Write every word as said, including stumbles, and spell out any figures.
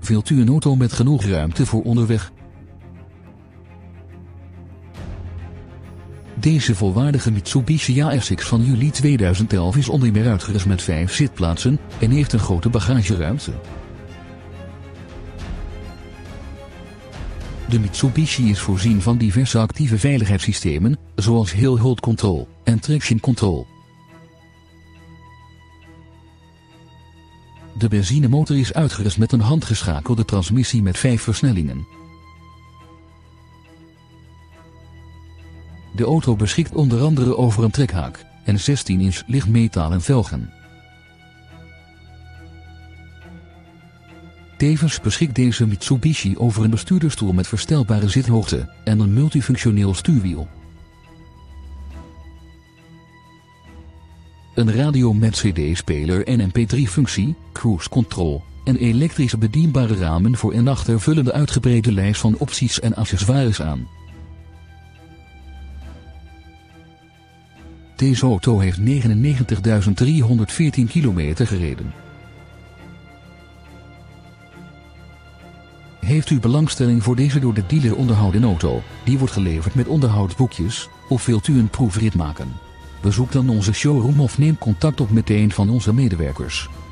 Wilt u een auto met genoeg ruimte voor onderweg? Deze volwaardige Mitsubishi A S X van juli tweeduizend elf is onder meer uitgerust met vijf zitplaatsen en heeft een grote bagageruimte. De Mitsubishi is voorzien van diverse actieve veiligheidssystemen, zoals Hill Hold Control en Traction Control. De benzinemotor is uitgerust met een handgeschakelde transmissie met vijf versnellingen. De auto beschikt onder andere over een trekhaak en zestien inch lichtmetalen velgen. Tevens beschikt deze Mitsubishi over een bestuurdersstoel met verstelbare zithoogte en een multifunctioneel stuurwiel. Een radio met cd-speler en M P drie functie, cruise control en elektrische bedienbare ramen voor en achter vullen de uitgebreide lijst van opties en accessoires aan. Deze auto heeft negenennegentigduizend driehonderdveertien kilometer gereden. Heeft u belangstelling voor deze door de dealer onderhouden auto, die wordt geleverd met onderhoudsboekjes, of wilt u een proefrit maken? Bezoek dan onze showroom of neem contact op met een van onze medewerkers.